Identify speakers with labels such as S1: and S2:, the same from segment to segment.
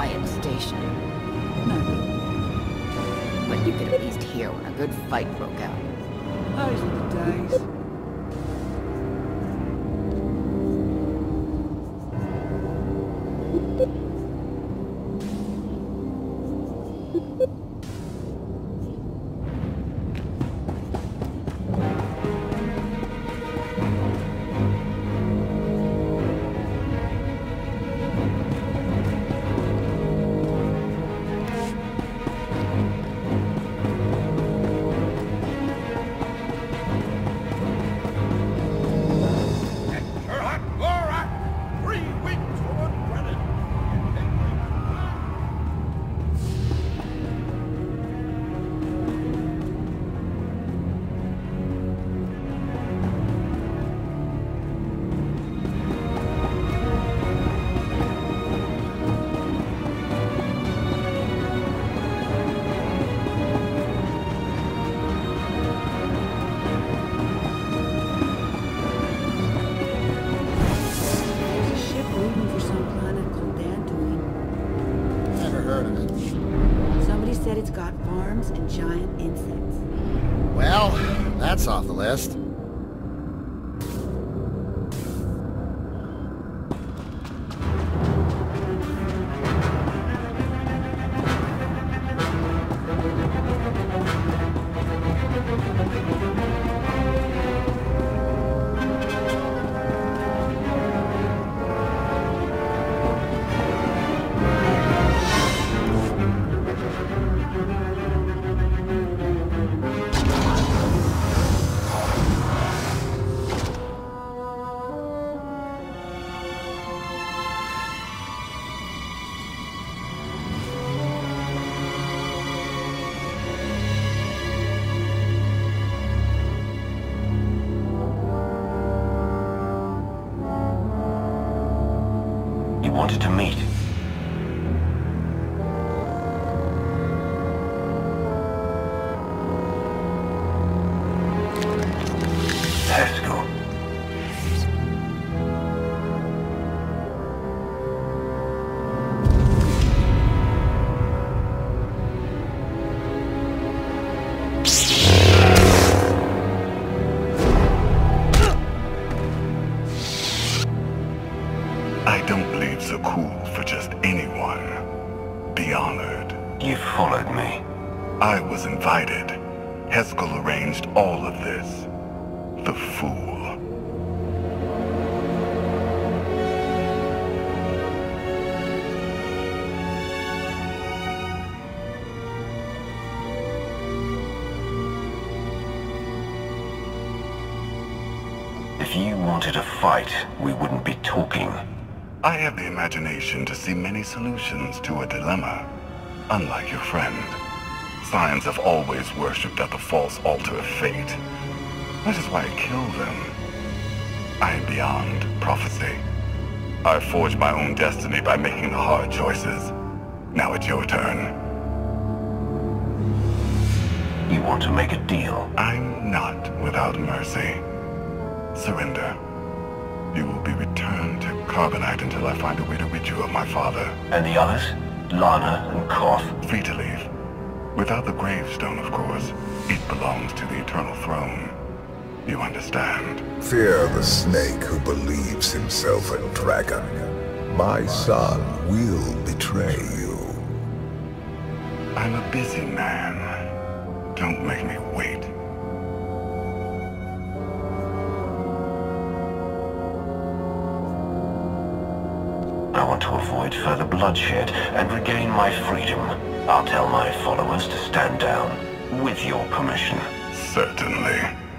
S1: quiet station. No. But you could at least hear when a good fight broke out.
S2: Those were the days.
S3: And giant insects.
S4: Well, that's off the list.
S5: Wanted to meet. Haskell.
S6: I don't bleed so cool for just anyone. Be honored.
S5: You followed me.
S6: I was invited. Haskell arranged all of this. The fool.
S5: If you wanted a fight, we wouldn't be talking.
S6: I have the imagination to see many solutions to a dilemma. Unlike your friend, Scions have always worshipped at the false altar of fate. That is why I kill them. I am beyond prophecy. I forged my own destiny by making the hard choices. Now it's your turn.
S5: You want to make a deal?
S6: I'm not without mercy. Surrender. You will be returned to Carbonite until I find a way to rid you of my father.
S5: And the others? Lana and Koth?
S6: Free to leave. Without the gravestone, of course. It belongs to the Eternal Throne. You understand?
S7: Fear the snake who believes himself a dragon. My son will betray you.
S6: I'm a busy man. Don't make me wait.
S5: I want to avoid further bloodshed and regain my freedom. I'll tell my followers to stand down, with your permission.
S6: Certainly.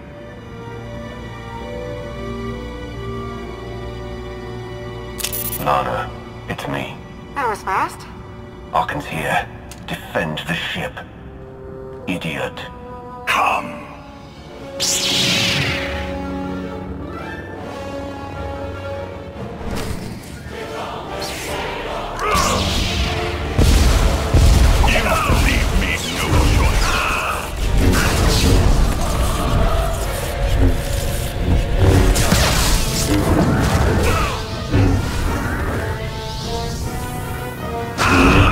S5: Lana, it's me.
S8: That was fast.
S5: Arkan's here. Defend the ship. Idiot.
S6: Come.
S5: Ah!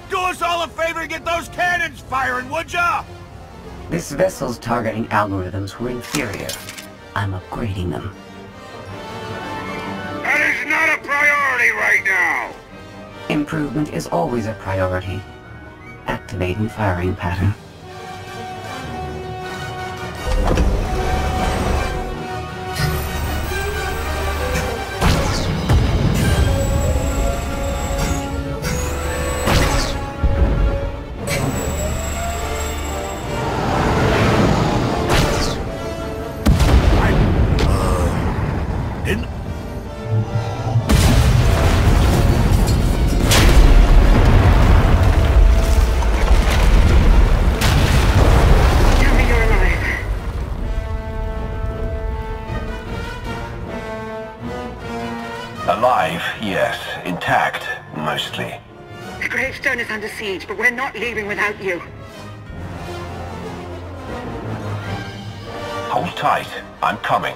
S2: Do us all a favor and get those cannons firing, would ya?
S8: This vessel's targeting algorithms were inferior. I'm upgrading them.
S6: That is not a priority right now!
S8: Improvement is always a priority. Activating firing pattern.
S5: Alive, yes. Intact, mostly.
S3: The gravestone is under siege, but we're not leaving without you.
S5: Hold tight. I'm coming.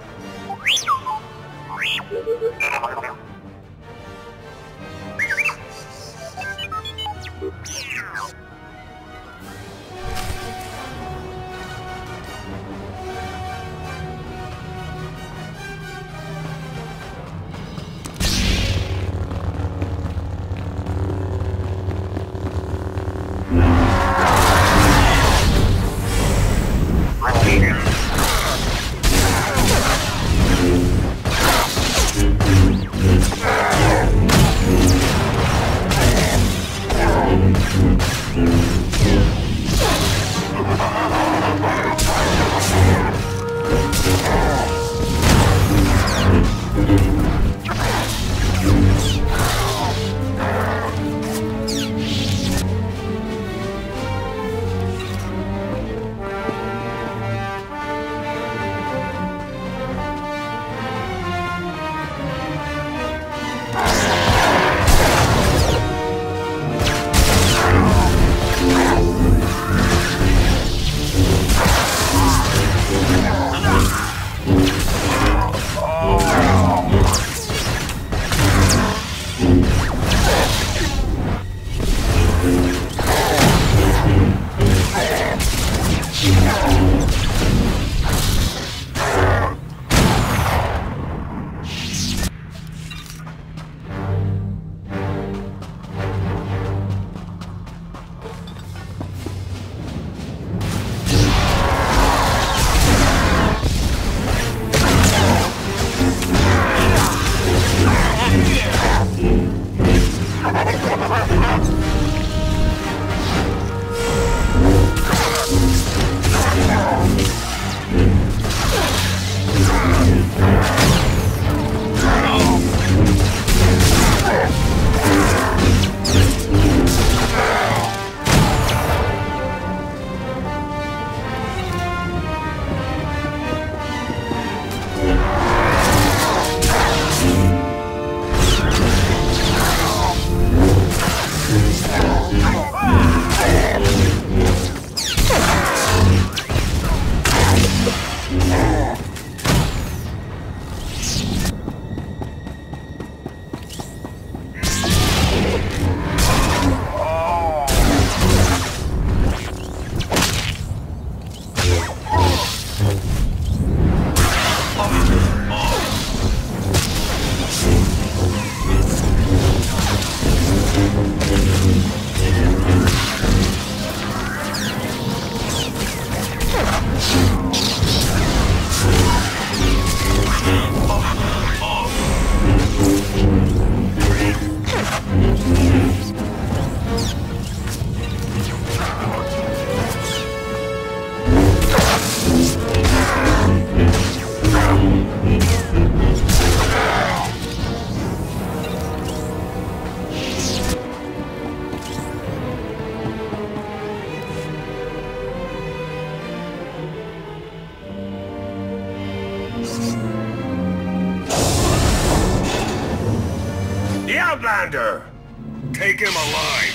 S6: The Outlander! Take him alive!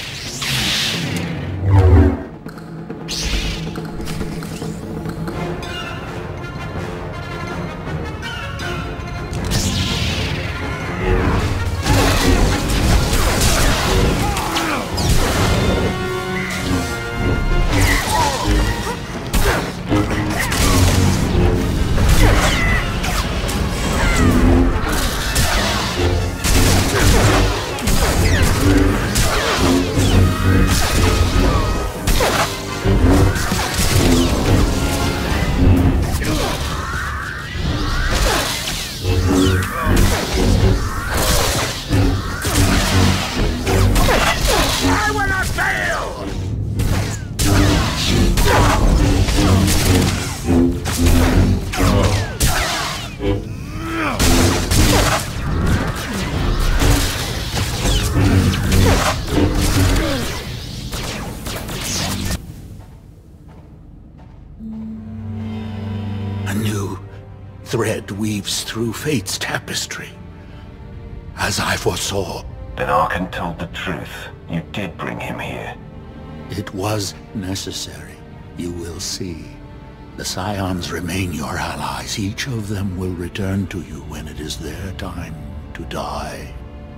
S9: thread weaves through fate's tapestry. As I foresaw.
S5: Then Arkan told the truth. You did bring him here.
S9: It was necessary. You will see. The Scions remain your allies. Each of them will return to you when it is their time to die.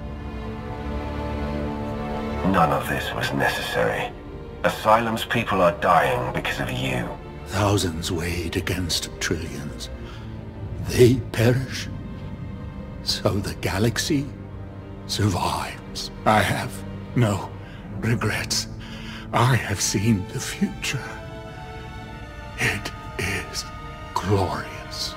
S5: None of this was necessary. Asylum's people are dying because of you.
S9: Thousands weighed against trillions. They perish, so the galaxy survives. I have no regrets. I have seen the future. It is glorious.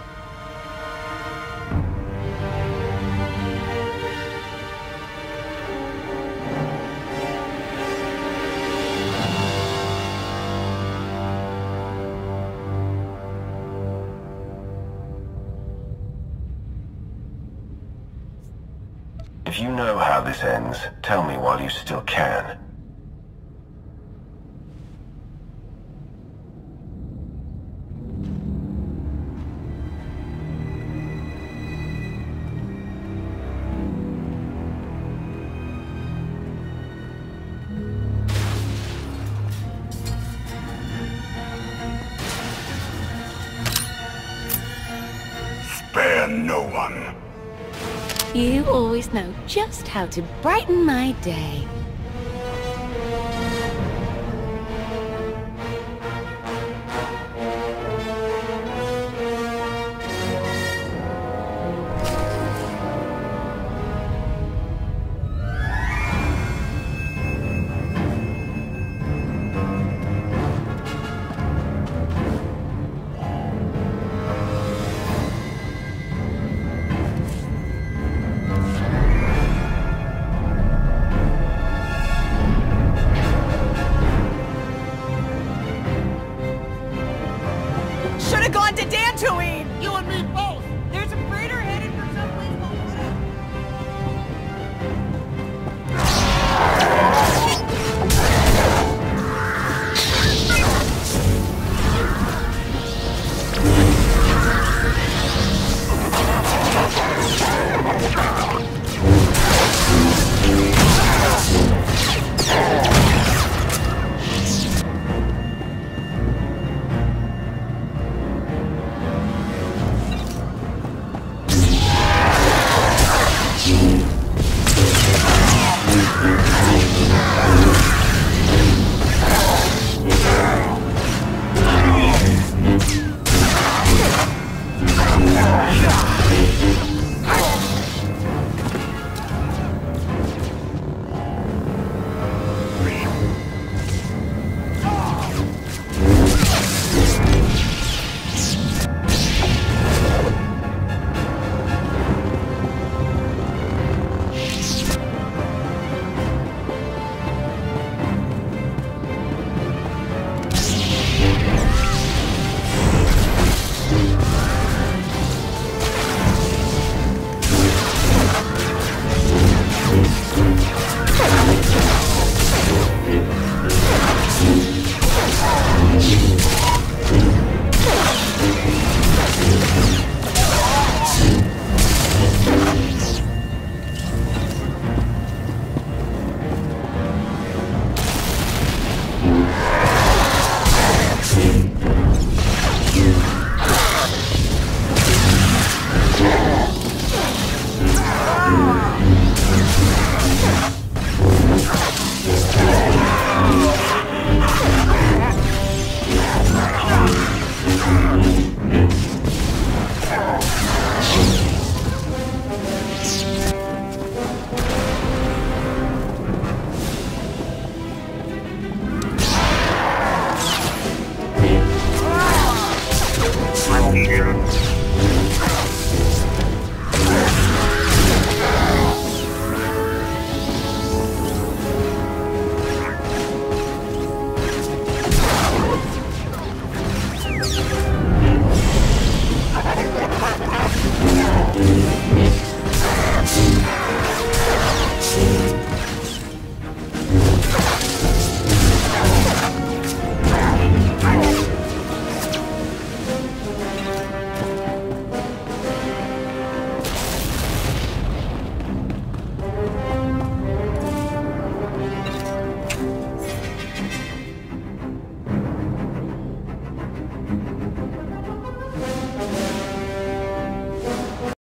S5: If you know how this ends, tell me while you still can.
S6: Spare no one.
S10: You always know just how to brighten my day.
S11: Should've gone to Dantooine! You and me both! There's a freighter headed for someplace called